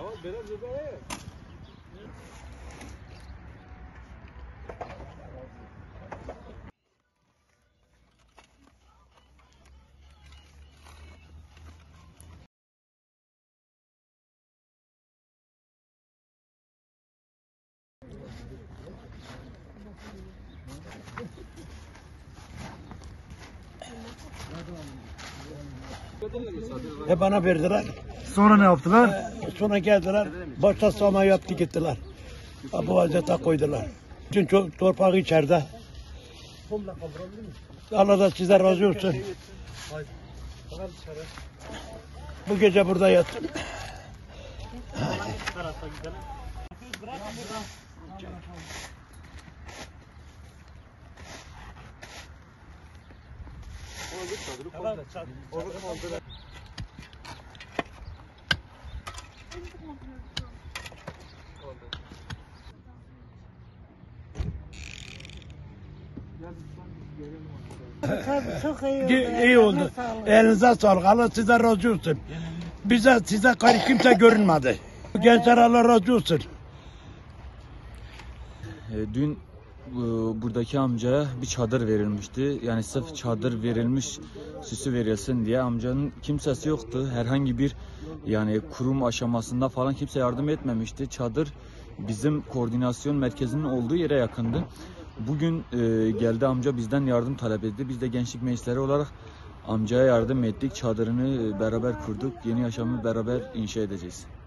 Bana verdiler. Sonra ne yaptılar? Sonra geldiler. Başta sağma yaptı gittiler. Bu vaziyete koydular. Bütün torpağı içeride. Allah da size razı olsun. Bu gece burada yattım. Çok İyi oldu. Elinize sağlık. Allah size razı olsun. Size karşı kimse görünmedi. Gençler Allah razı olsun. Dün buradaki amcaya bir çadır verilmişti. Yani sırf çadır verilmiş, süsü verilsin diye amcanın kimsesi yoktu. Herhangi bir yani kurum aşamasında falan kimse yardım etmemişti. Çadır bizim koordinasyon merkezinin olduğu yere yakındı. Bugün geldi amca bizden yardım talep etti. Biz de gençlik meclisleri olarak amcaya yardım ettik. Çadırını beraber kurduk. Yeni yaşamı beraber inşa edeceğiz.